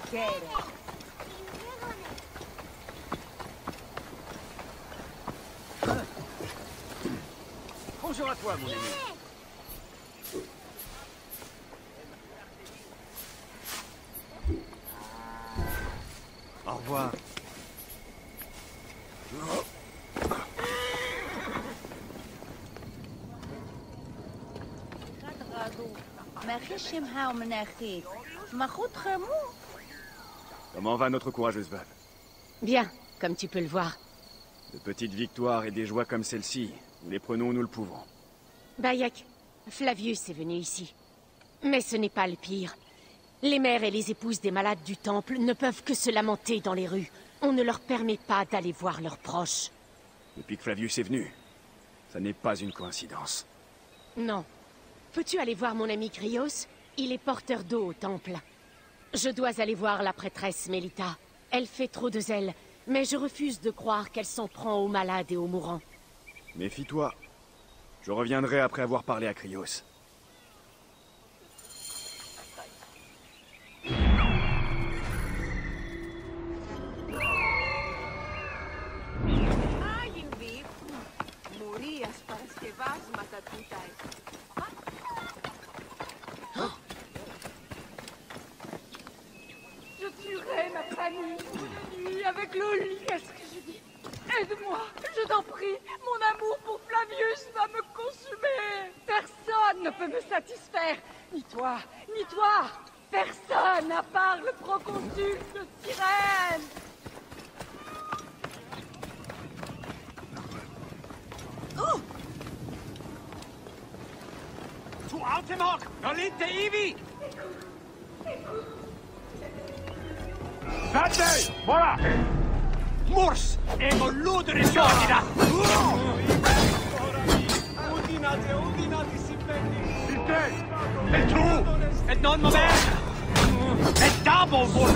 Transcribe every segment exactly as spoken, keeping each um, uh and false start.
Bonjour à toi, mon ami. Au revoir. Comment va notre courageuse veuve? Bien, comme tu peux le voir. De petites victoires et des joies comme celle-ci, nous les prenons où nous le pouvons. Bayek, Flavius est venu ici. Mais ce n'est pas le pire. Les mères et les épouses des malades du temple ne peuvent que se lamenter dans les rues. On ne leur permet pas d'aller voir leurs proches. Depuis que Flavius est venu, ça n'est pas une coïncidence. Non. Peux-tu aller voir mon ami Krios? Il est porteur d'eau au temple. Je dois aller voir la prêtresse Mélita. Elle fait trop de zèle, mais je refuse de croire qu'elle s'en prend aux malades et aux mourants. Méfie-toi. Je reviendrai après avoir parlé à Krios. Je tuerai ma famille nuit avec Loli. Qu'est-ce que je dis? Aide-moi, je t'en prie. Mon amour pour Flavius va me consumer. Personne ne peut me satisfaire. Ni toi, ni toi. Personne à part le proconsul de Cyrène. Oh! Tu Altemok! Nolite Ivi! State! Voilà! Mors! Ego ludere sordida! Udinate, udinate, sipendi! Site! E tu! E non mover! E double vor!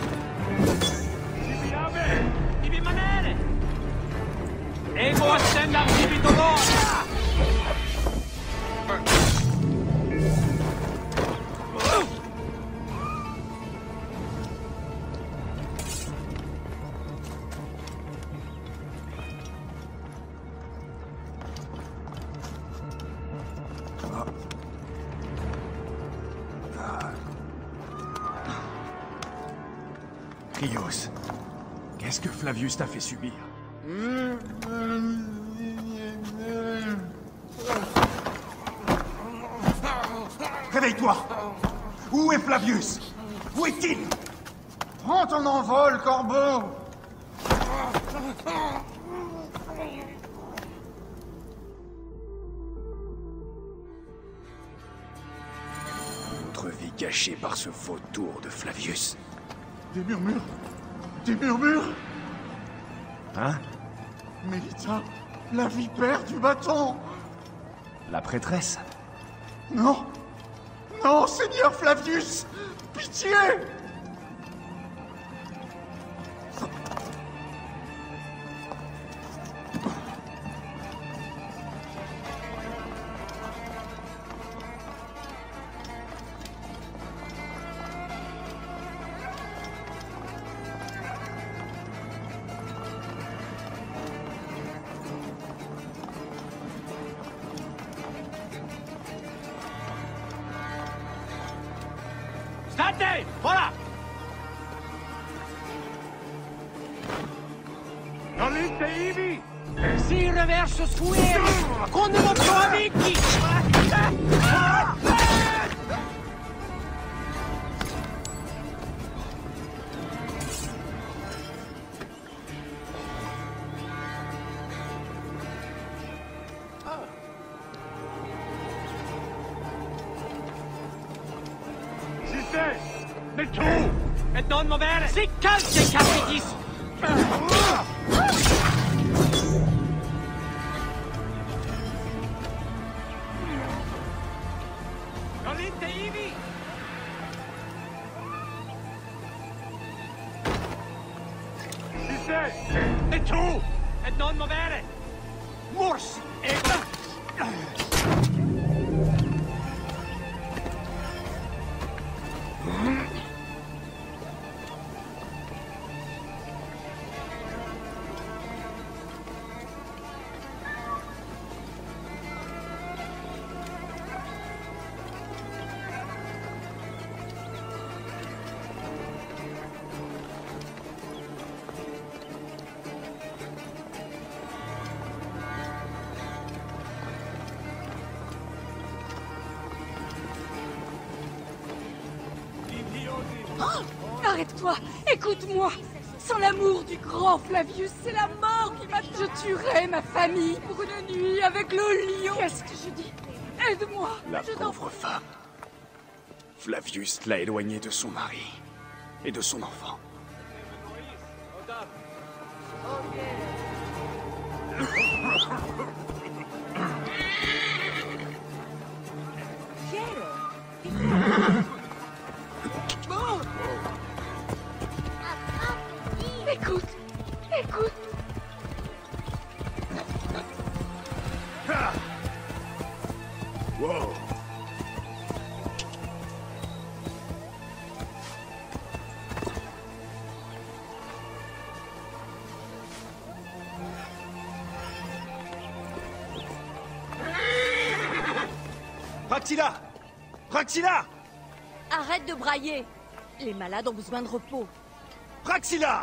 Ivi ave! Ivi manere! Ego ascendam ivi dolor! Krios, qu'est-ce que Flavius t'a fait subir? Réveille-toi! Où est Flavius? Où est-il? Prends ton envol, corbeau! Notre vie gâchée par ce vautour de Flavius. Des murmures! Des murmures! Hein? Mélita, la vipère du bâton! La prêtresse? Non! Non, Seigneur Flavius! Pitié! State! Voilà! Nolite Ivi! Si reverso square! Con i nostri amici! E tu! E non muovere! Si calce, capitis! Nolite Ivi! Si sei! E tu! E non muovere! Mors! E... Arrête-toi, écoute-moi. Sans l'amour du grand Flavius, c'est la mort qui m'attend. Je tuerai ma famille pour une nuit avec le lion. Qu'est-ce que je dis? Aide-moi. La je t'en pauvre femme. Flavius l'a éloignée de son mari et de son enfant. Écoute, écoute. Ah! Wow. Praxila! Praxila! Arrête de brailler. Les malades ont besoin de repos. Praxila!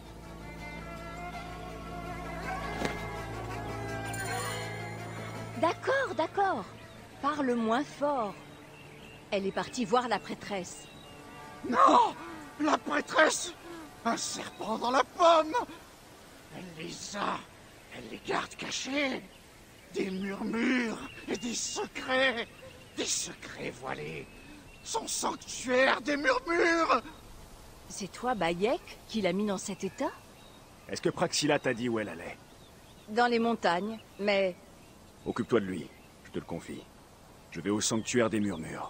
D'accord, d'accord. Parle moins fort. Elle est partie voir la prêtresse. Non! La prêtresse! Un serpent dans la pomme! Elle les a! Elle les garde cachés! Des murmures et des secrets! Des secrets voilés! Son sanctuaire des murmures! C'est toi, Bayek, qui l'a mis dans cet état? Est-ce que Praxila t'a dit où elle allait? Dans les montagnes, mais... Occupe-toi de lui, je te le confie. Je vais au sanctuaire des murmures.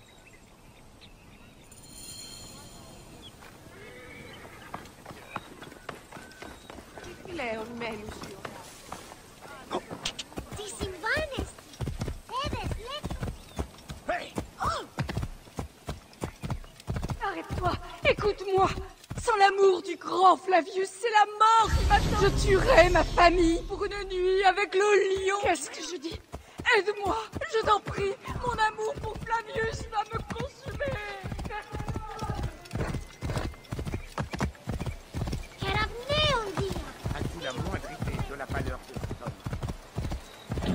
Hey! Arrête-toi, écoute-moi. Sans l'amour du grand Flavius, c'est la mort qui m'attend. Je tuerai ma famille pour une nuit avec le lion. Qu'est-ce que je dis? Aide-moi, je t'en prie. Mon amour pour Flavius va me consumer. As-tu la moindre idée de la valeur de cet homme?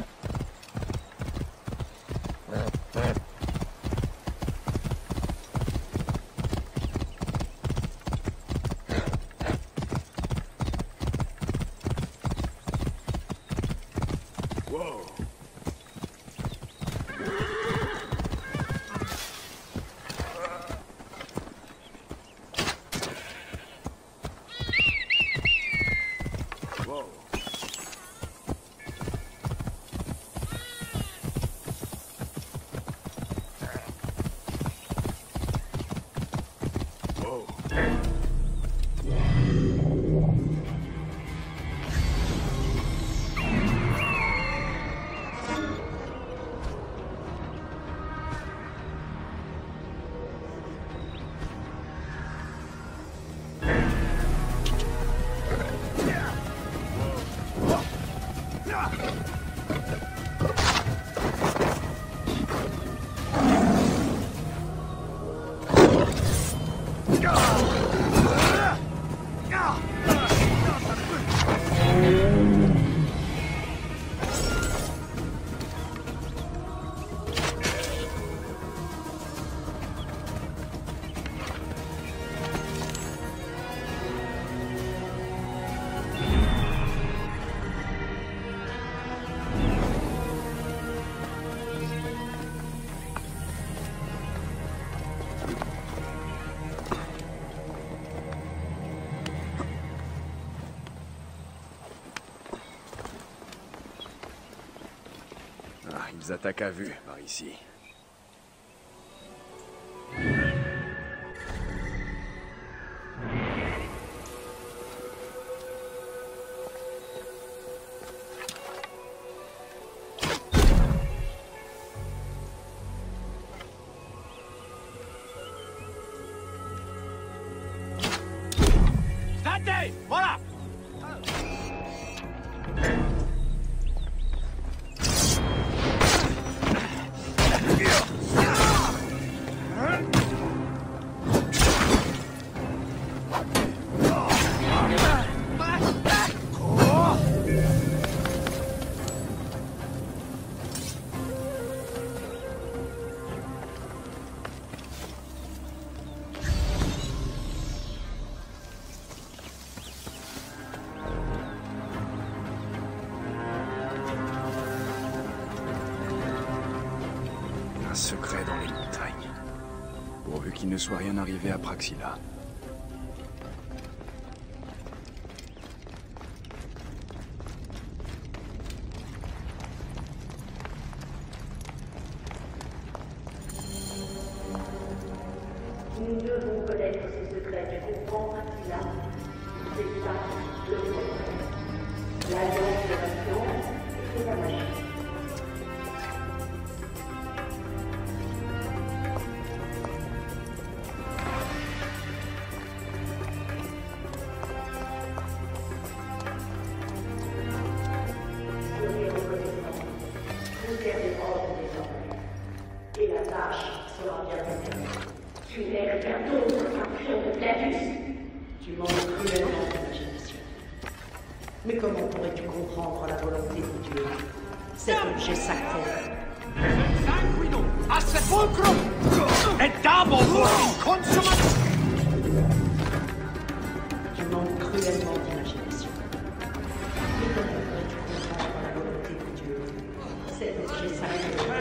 Wow. Wow. Wow. Ah, ils attaquent à vue par ici. Dante! Voilà! Un secret dans les montagnes. Pourvu qu'il ne soit rien arrivé à Praxila. Nous devons connaître ce secret, tu comprends, Praxila? C'est ça, le secret. L'alliance de la science et de la magie. Soyez reconnaissants. Vous servez ordre désormais. Et la tâche sera bien terminée. Tu n'es rien d'autre qu'un pion de Clavius. Tu manques cruellement d'imagination. Mais comment pourrais-tu comprendre la volonté de Dieu? Cet objet sacré. Sanguino a sepulcro et dabo in consumat. Tu manques cruellement d'imagination. Mais comment pourrais-tu comprendre la volonté de Dieu? Cet objet sacré.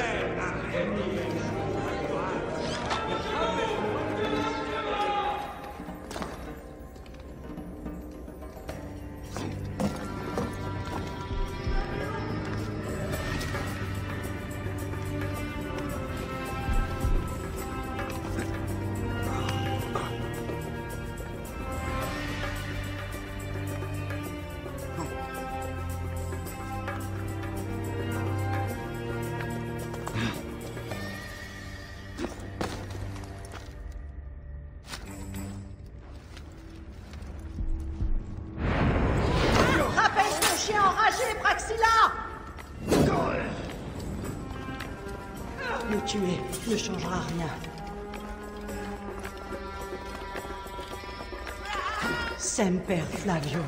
Le tuer ne changera rien. Semper Flavium.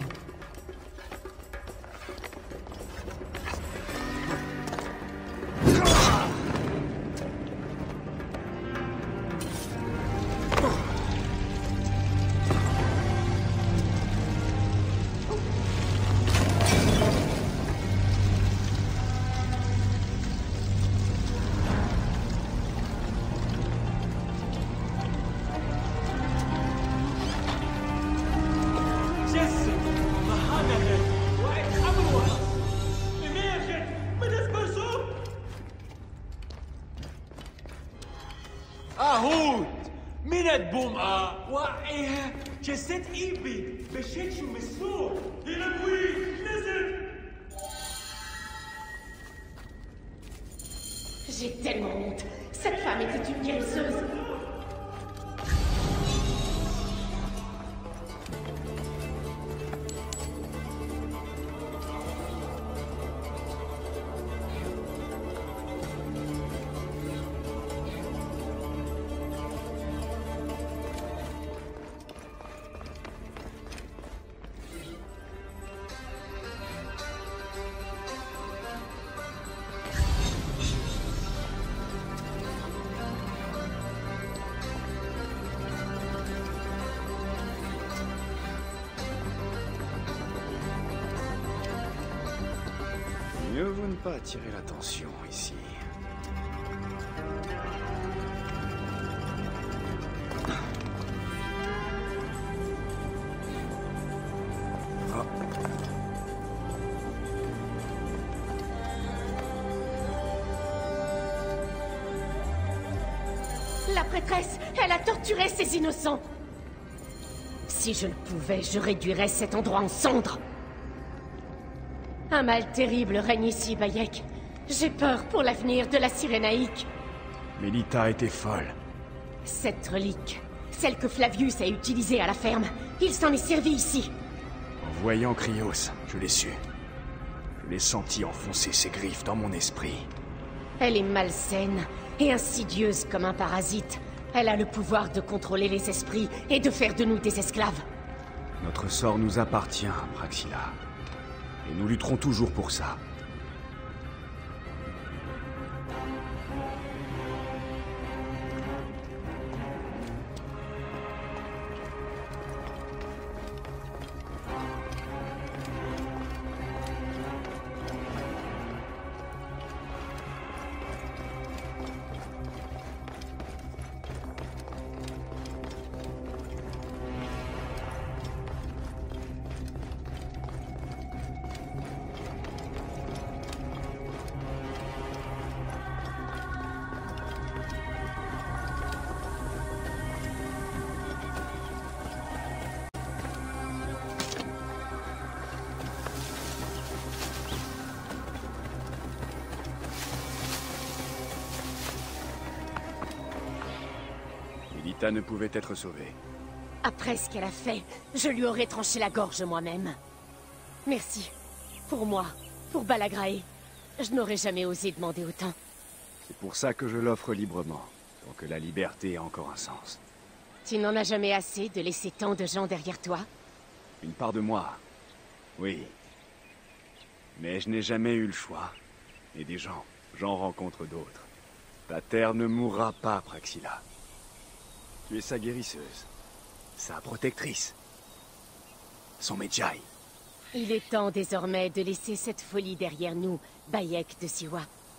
أهود من البمقى وقعها جسد إيبي بشكش مسور إلى كويس نزل. J'ai tellement honte. Cette femme était une guérisseuse. Mieux vaut ne pas attirer l'attention ici. Ah. La prêtresse, elle a torturé ces innocents. Si je le pouvais, je réduirais cet endroit en cendres. Un mal terrible règne ici, Bayek. J'ai peur pour l'avenir de la Cyrénaïque. Mélita était folle. Cette relique, celle que Flavius a utilisée à la ferme, il s'en est servi ici. En voyant Krios, je l'ai su. Je l'ai senti enfoncer ses griffes dans mon esprit. Elle est malsaine et insidieuse comme un parasite. Elle a le pouvoir de contrôler les esprits et de faire de nous des esclaves. Notre sort nous appartient, Praxila. Et nous lutterons toujours pour ça. Melita ne pouvait être sauvée. Après ce qu'elle a fait, je lui aurais tranché la gorge moi-même. Merci. Pour moi, pour Balagrae. Je n'aurais jamais osé demander autant. C'est pour ça que je l'offre librement, tant que la liberté a encore un sens. Tu n'en as jamais assez de laisser tant de gens derrière toi? Une part de moi, oui. Mais je n'ai jamais eu le choix. Et des gens, j'en rencontre d'autres. Ta terre ne mourra pas, Praxila. Tu es sa guérisseuse, sa protectrice, son Medjay. Il est temps désormais de laisser cette folie derrière nous, Bayek de Siwa.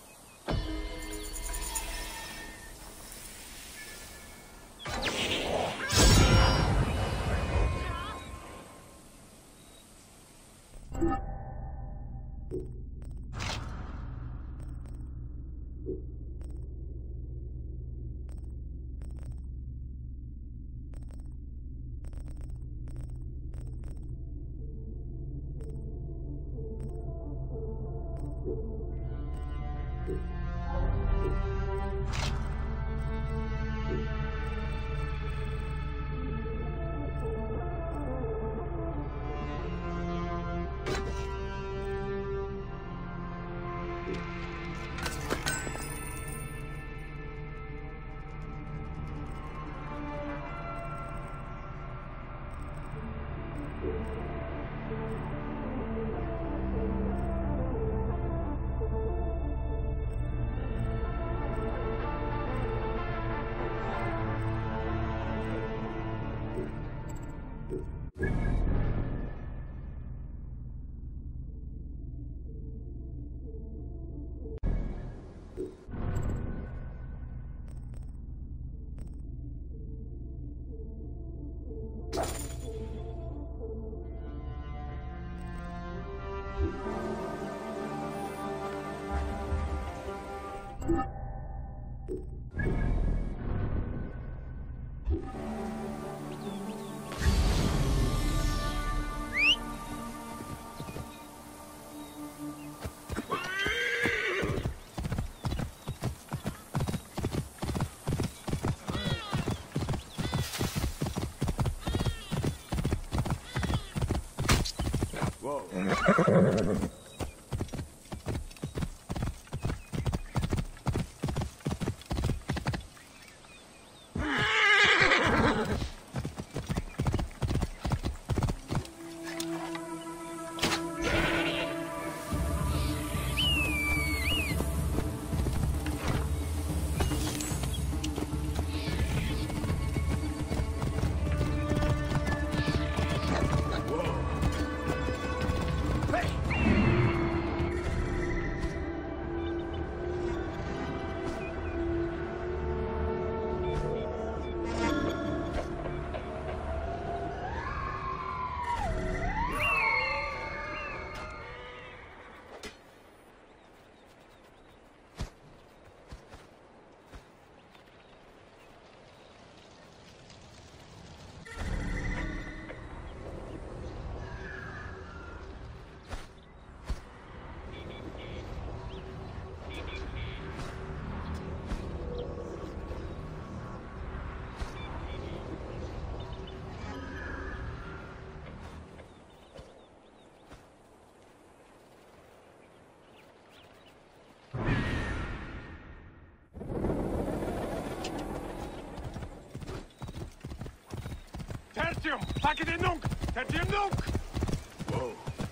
Tertium! Packet in nunc! Tertium nunc! Wow.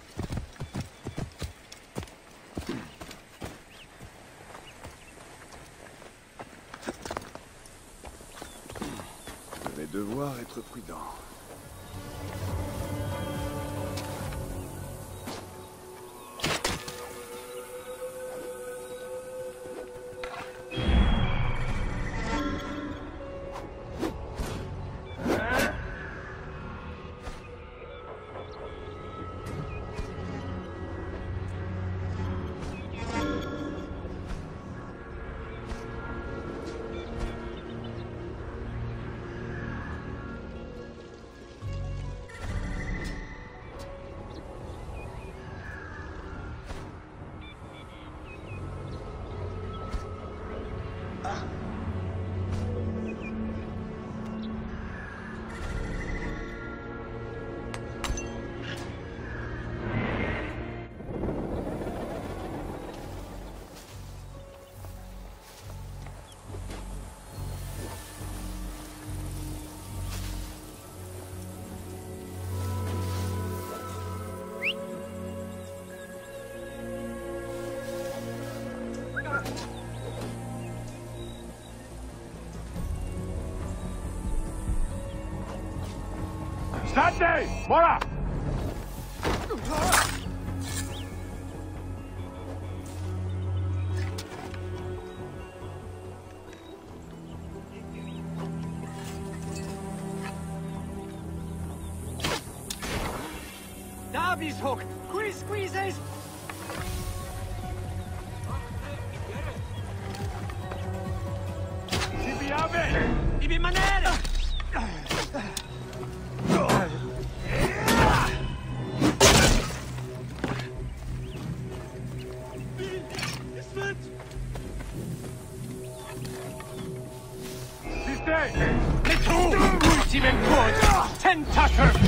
Je vais devoir être prudent. Sisters! Voilà! Darby's hooked! Squeeze, squeezes! Si viame! Ibi manere! Sisters! Le two! Ultimate good! Ten tucker!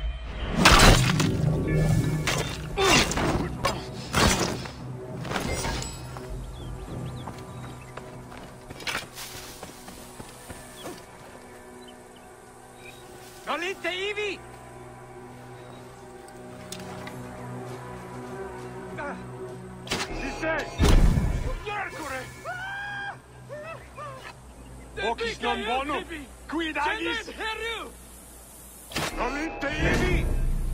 Solite Ivi! Sisters! Miercure! Ocis non bonum! Quid agis! Solite Ivi!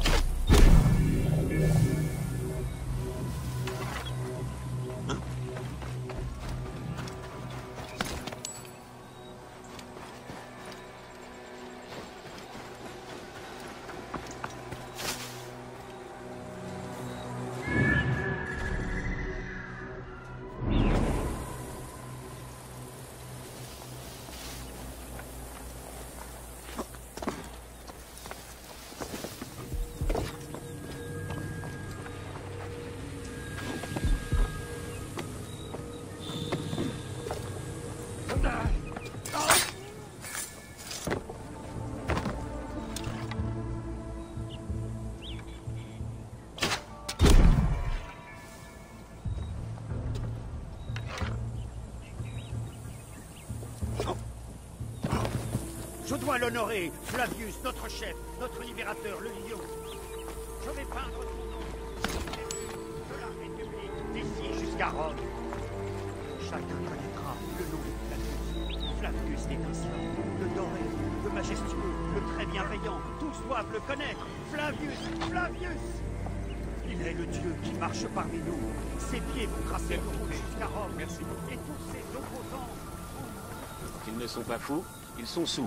Je dois l'honorer, Flavius, notre chef, notre libérateur, le lion. Je vais peindre son nom de la République, d'ici jusqu'à Rome. Chacun connaîtra le nom de Flavius. Flavius l'étincelant, le doré, le majestueux, le très bienveillant. Tous doivent le connaître. Flavius, Flavius! Il est le dieu qui marche parmi nous. Ses pieds vont tracer le route jusqu'à Rome. Merci. Et tous ses opposants. Ils ne sont pas fous, ils sont sous.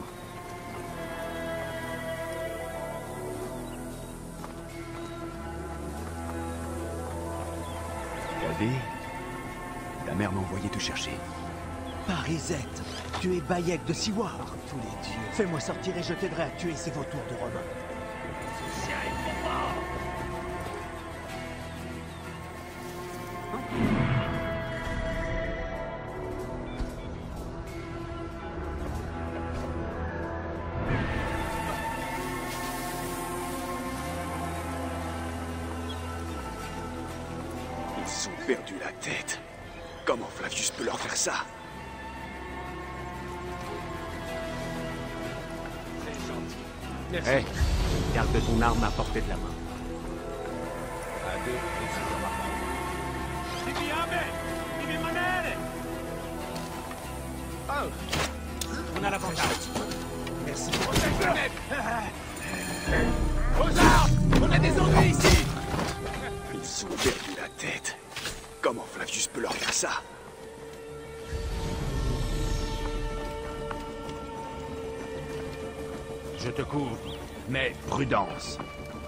Cadet, ta mère m'a envoyé te chercher. Parisette, tu es Bayek de Siwar. Tous les dieux, fais-moi sortir et je t'aiderai à tuer ces vautours de Romains. Ils ont perdu la tête. Comment Flavius peut leur faire ça? Hé, hey, garde ton arme à portée de la main. À deux, et c'est comme avant. Si viame! Ibi manere! On a l'avantage. Merci. Aux armes! On a des ennuis ici! Ils ont perdu la tête. Comment Flavius peut leur faire ça? Je te couvre, mais prudence.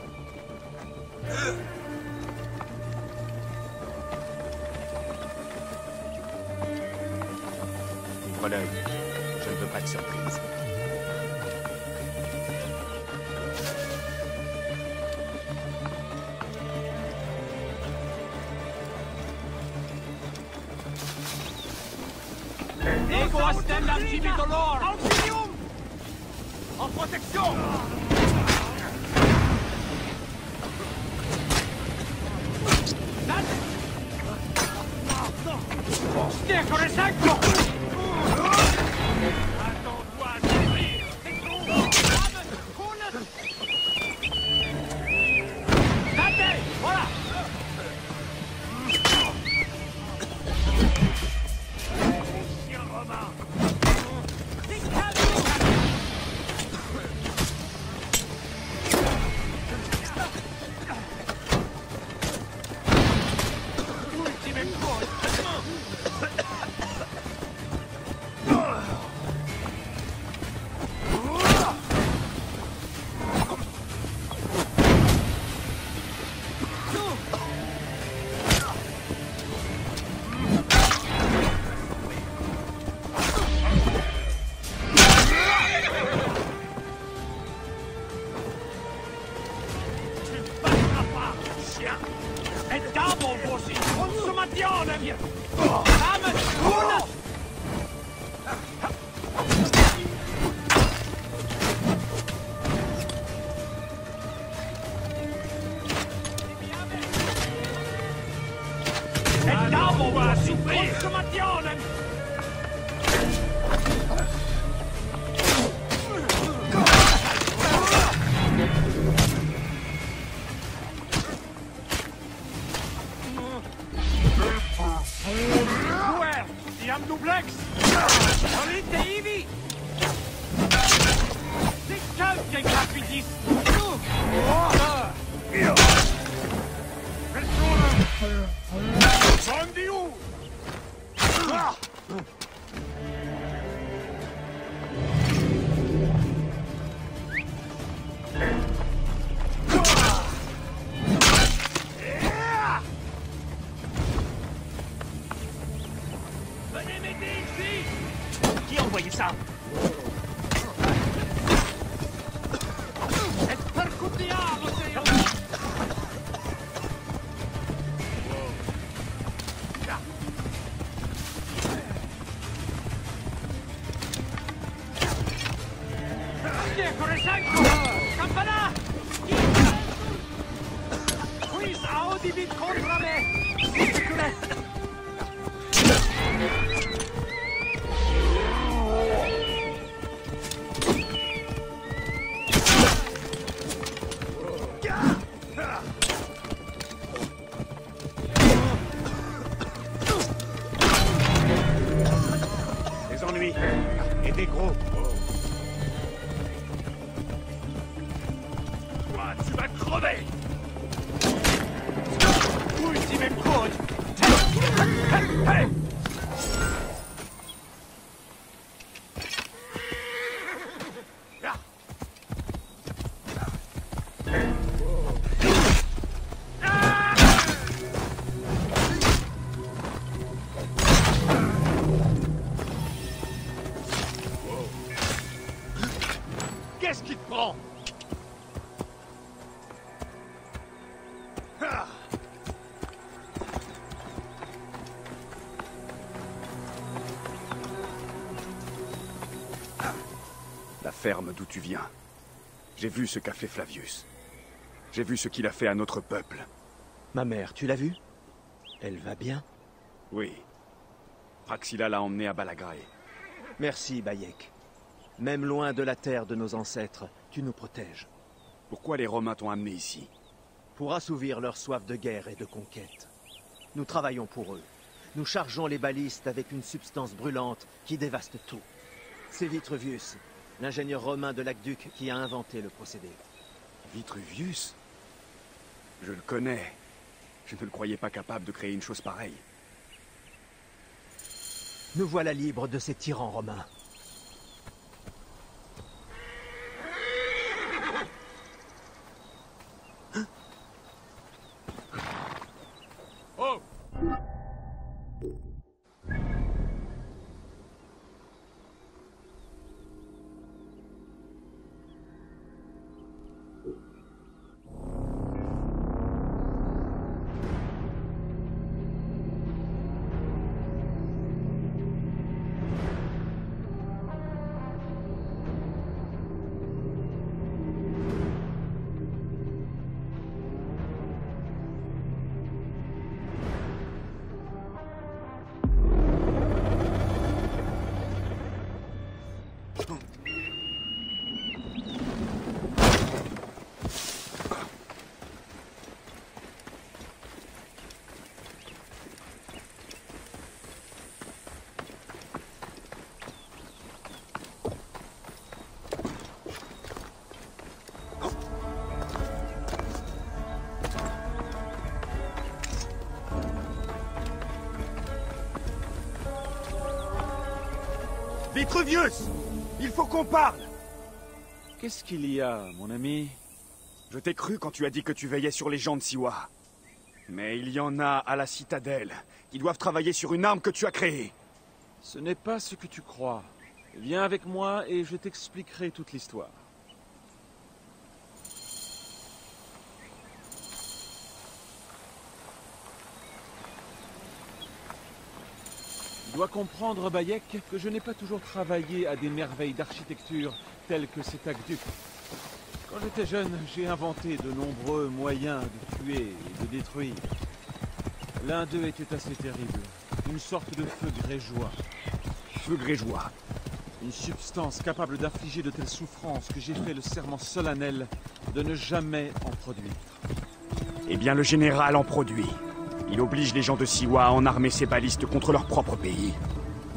Ouvre l'œil. Je ne veux pas de surprise. Ego astem l'archivitolor! Auxilium! En protection! Stiecco resecco! Attends-toi à détruire! Date! Voilà! Chien romain! Jam duplex! Solite ivi! C'est calme, rapidis! Sondi où? Venez m'aider ici! Qui a envoyé ça? Des ennuis et des gros. Toi, tu vas crever! Ultimate code! Hey! Hey! Qu'est-ce qui te prend? La ferme d'où tu viens. J'ai vu ce qu'a fait Flavius. J'ai vu ce qu'il a fait à notre peuple. Ma mère, tu l'as vue? Elle va bien? Oui. Praxila l'a emmené à Balagrae. Merci, Bayek. Même loin de la terre de nos ancêtres, tu nous protèges. Pourquoi les Romains t'ont amené ici? Pour assouvir leur soif de guerre et de conquête. Nous travaillons pour eux. Nous chargeons les balistes avec une substance brûlante qui dévaste tout. C'est Vitruvius, l'ingénieur romain de l'aqueduc, qui a inventé le procédé. Vitruvius? Je le connais. Je ne le croyais pas capable de créer une chose pareille. Nous voilà libres de ces tyrans romains. Oh! Vitruvius! Il faut qu'on parle! Qu'est-ce qu'il y a, mon ami? Je t'ai cru quand tu as dit que tu veillais sur les gens de Siwa. Mais il y en a à la citadelle qui doivent travailler sur une arme que tu as créée. Ce n'est pas ce que tu crois. Viens avec moi et je t'expliquerai toute l'histoire. Tu dois comprendre, Bayek, que je n'ai pas toujours travaillé à des merveilles d'architecture telles que cet aqueduc. Quand j'étais jeune, j'ai inventé de nombreux moyens de tuer et de détruire. L'un d'eux était assez terrible. Une sorte de feu grégeois. Feu grégeois? Une substance capable d'infliger de telles souffrances que j'ai fait le serment solennel de ne jamais en produire. Eh bien, le général en produit. Il oblige les gens de Siwa à en armer ses balistes contre leur propre pays.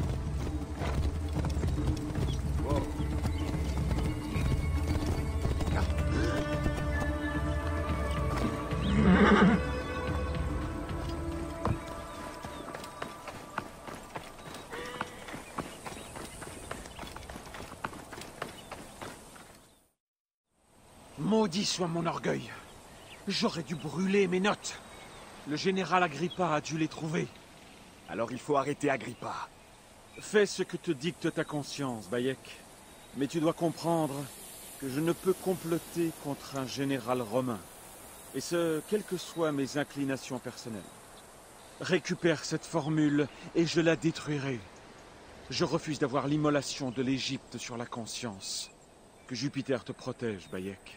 Maudit soit mon orgueil. J'aurais dû brûler mes notes. Le général Agrippa a dû les trouver. Alors il faut arrêter Agrippa. Fais ce que te dicte ta conscience, Bayek. Mais tu dois comprendre que je ne peux comploter contre un général romain. Et ce, quelles que soient mes inclinations personnelles. Récupère cette formule et je la détruirai. Je refuse d'avoir l'immolation de l'Égypte sur la conscience. Que Jupiter te protège, Bayek.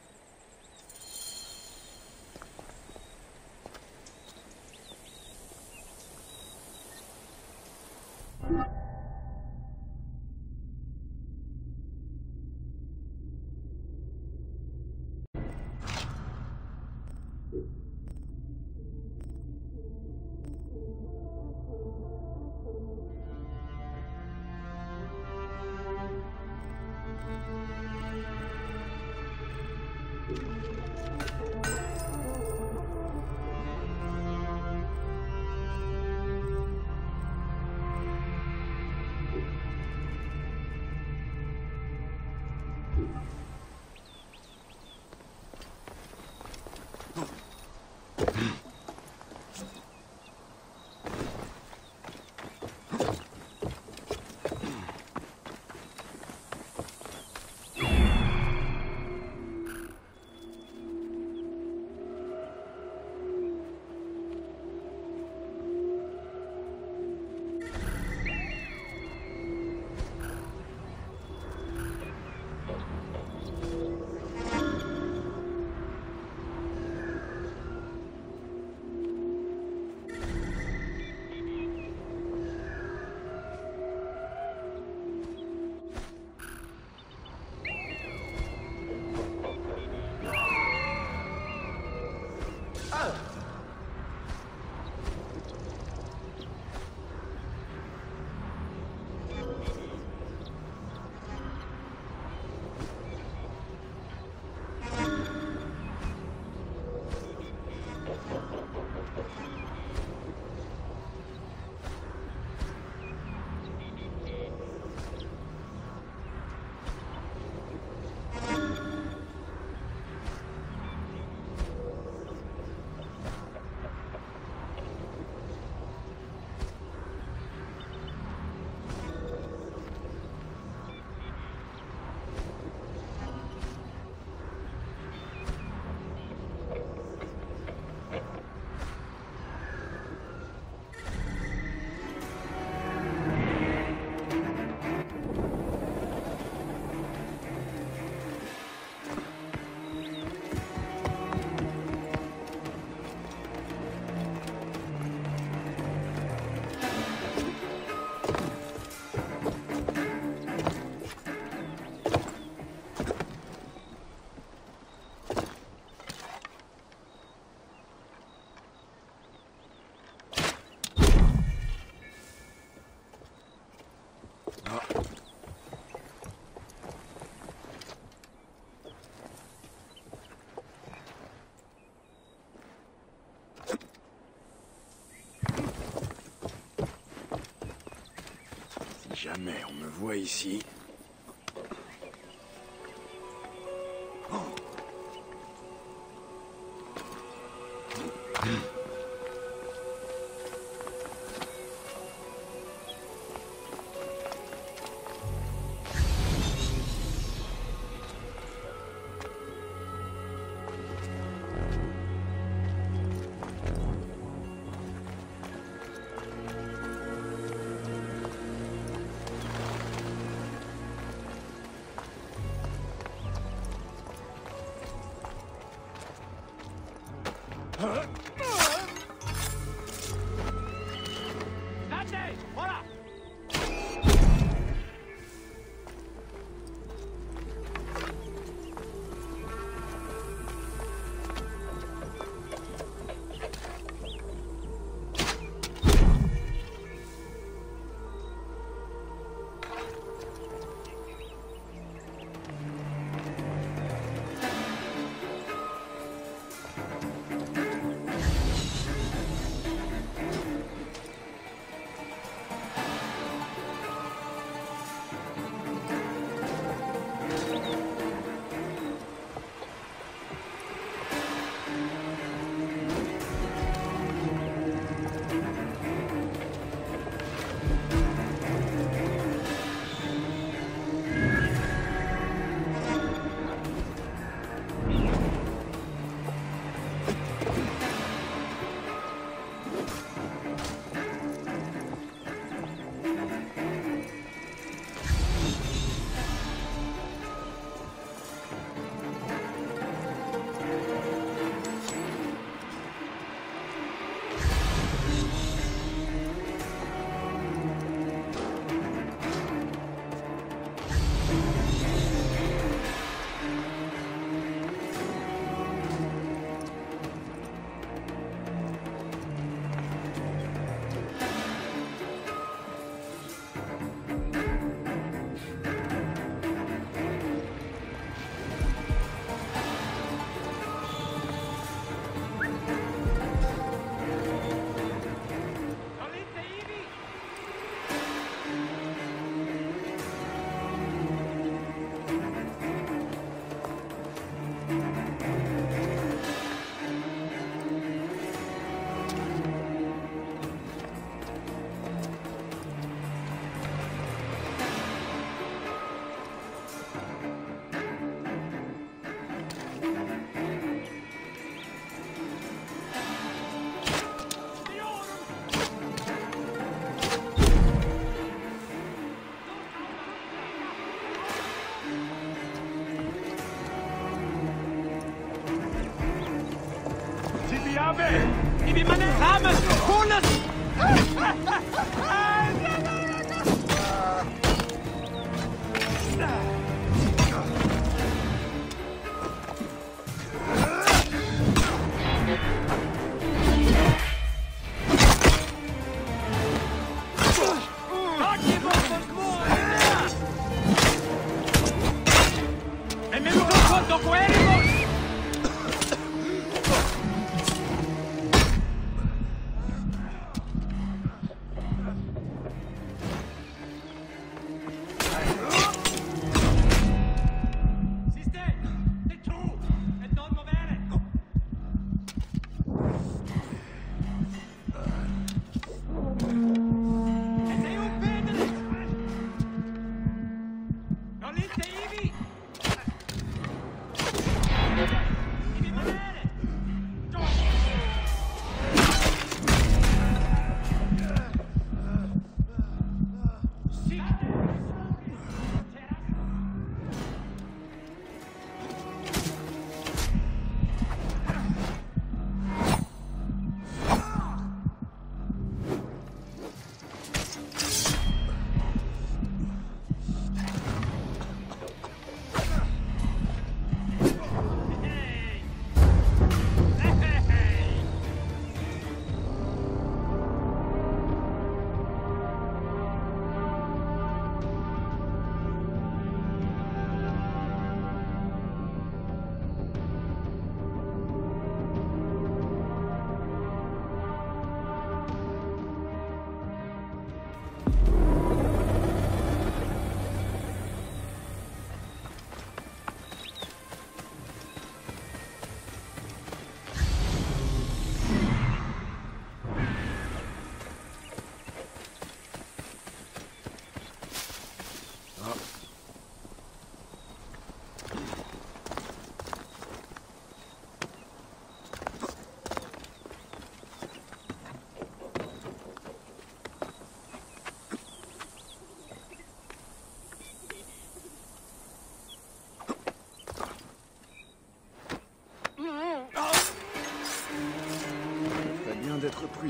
Jamais on me voit ici.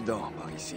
prudent par ici.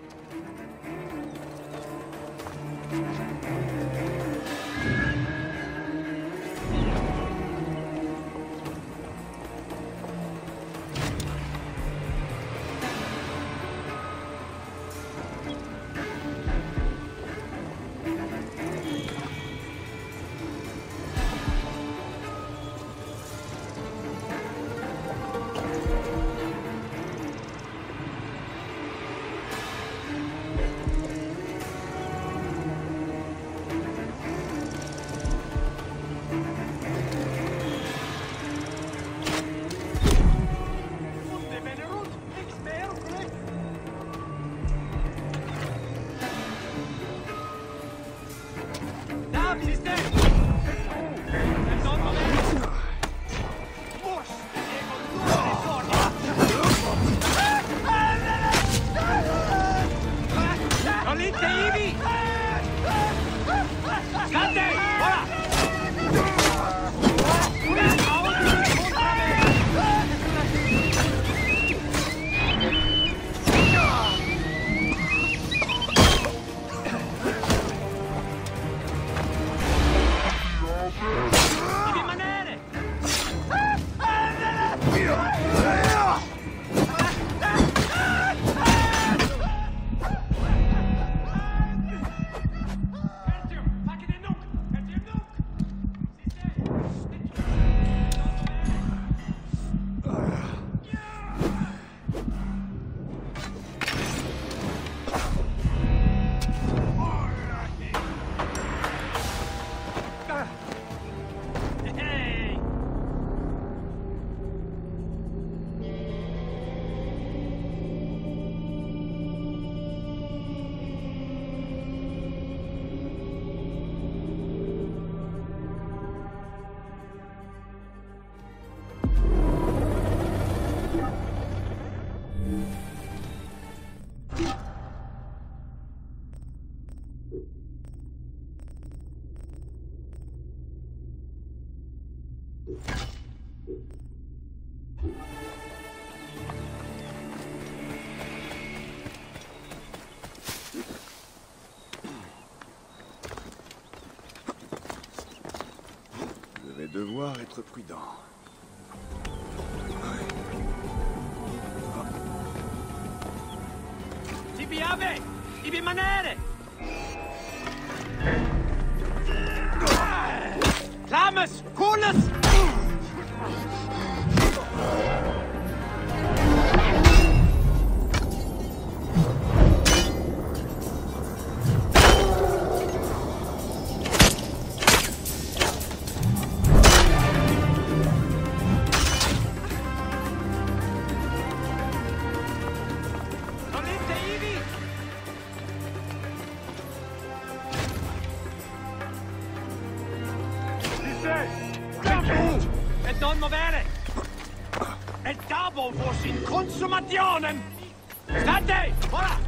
Je vais devoir être prudent. Ti piave! I rimanere! Lamus! Coolness! Non muovere! È il cavo fosse in consumazione! State! Ora!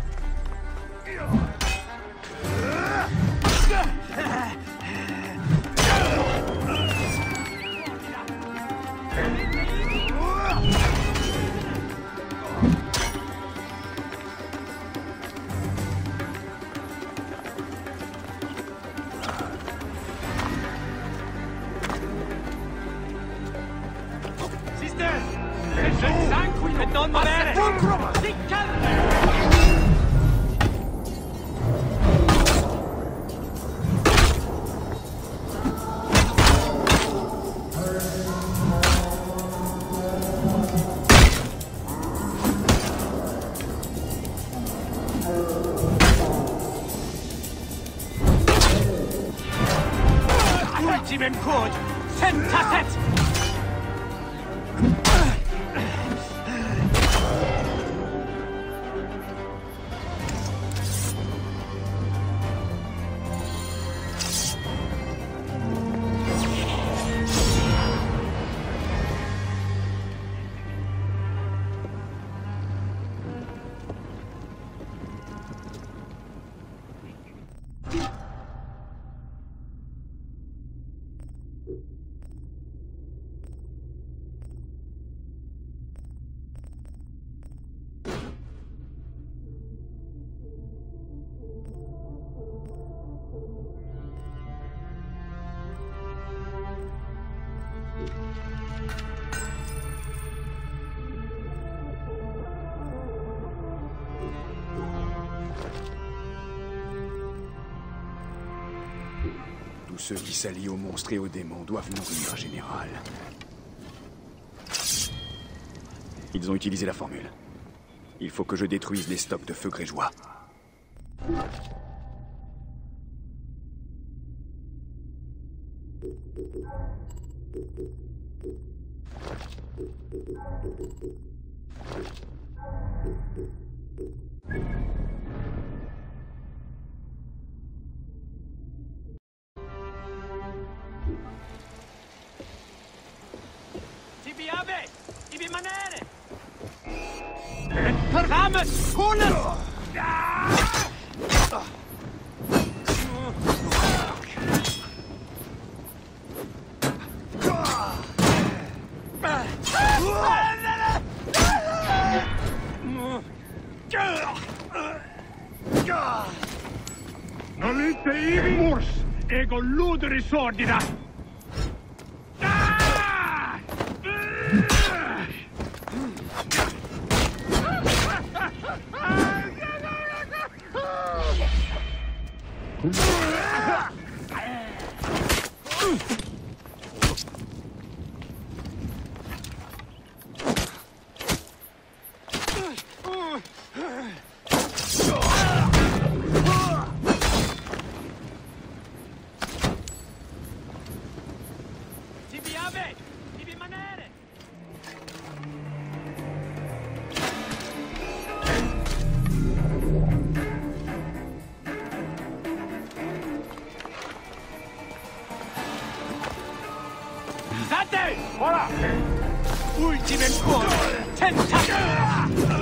Non muovere! Ultimem code! Sentatet! Tous ceux qui s'allient aux monstres et aux démons doivent mourir, général. Ils ont utilisé la formule. Il faut que je détruise les stocks de feu grégeois. Tibiabe! Ibi manere! Rames! Holen! Nolite ivi murs, ego luderi sordida! Tibiabe! Ibi manere! Date! Ora! Ultime ancora! Tenta!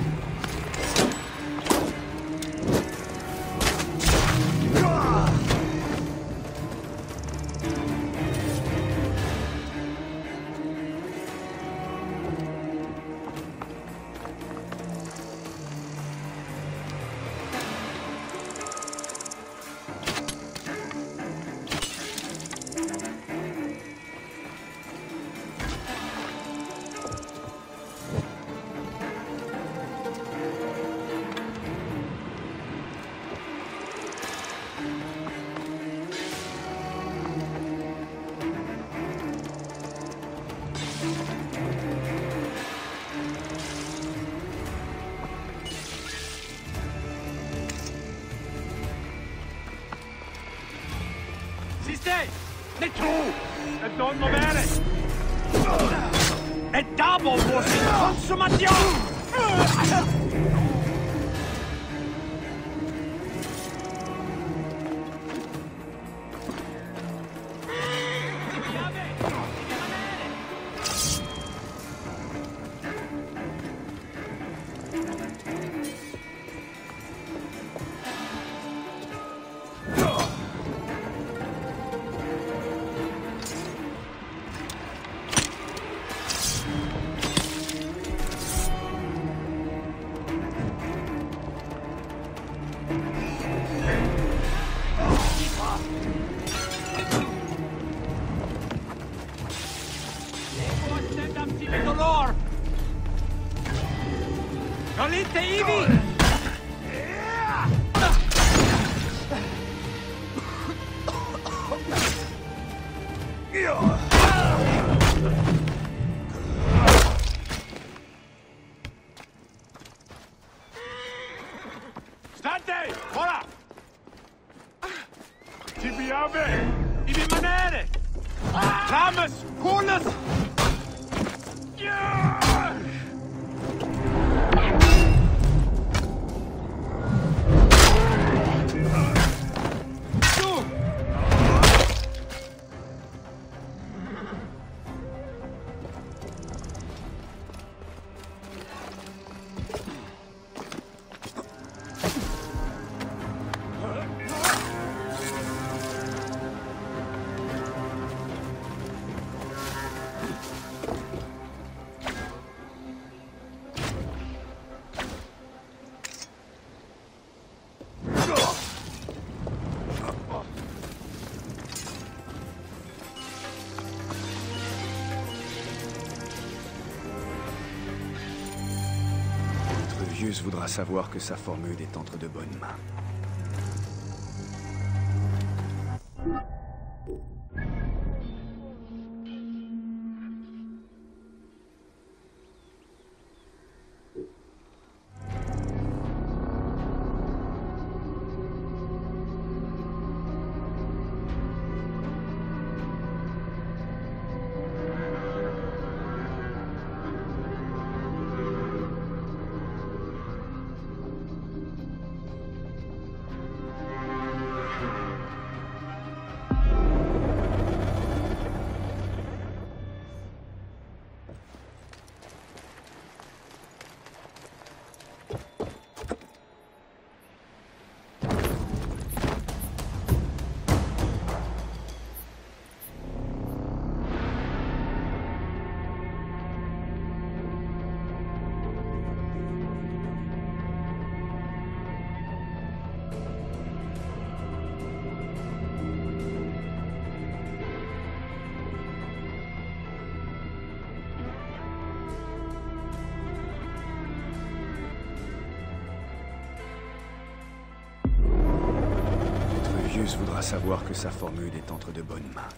Siste! Ne tu! E donno bene! E double was in consummation! Dolor! Nolite ivi! Stante! Ora! Tibiabe! Ibi manere! Rames! Coolness! Vius voudra savoir que sa formule est entre de bonnes mains. Vitruvius voudra savoir que sa formule est entre de bonnes mains.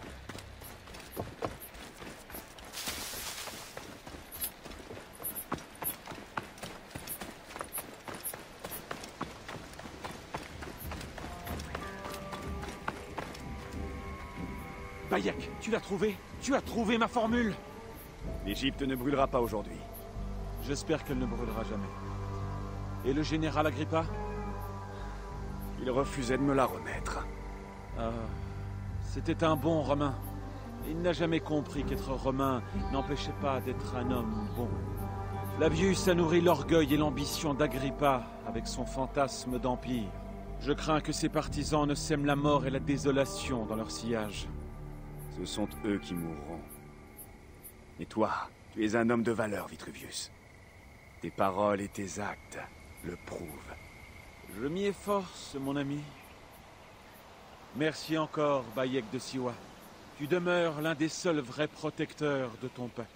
Bayek, tu l'as trouvé? Tu as trouvé ma formule? L'Égypte ne brûlera pas aujourd'hui. J'espère qu'elle ne brûlera jamais. Et le général Agrippa? Il refusait de me la remettre. Ah, c'était un bon Romain. Il n'a jamais compris qu'être Romain n'empêchait pas d'être un homme bon. Flavius a nourri l'orgueil et l'ambition d'Agrippa avec son fantasme d'empire. Je crains que ses partisans ne sèment la mort et la désolation dans leur sillage. Ce sont eux qui mourront. Et toi, tu es un homme de valeur, Vitruvius. Tes paroles et tes actes le prouvent. Je m'y efforce, mon ami. Merci encore, Bayek de Siwa. Tu demeures l'un des seuls vrais protecteurs de ton peuple.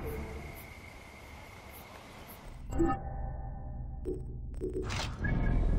You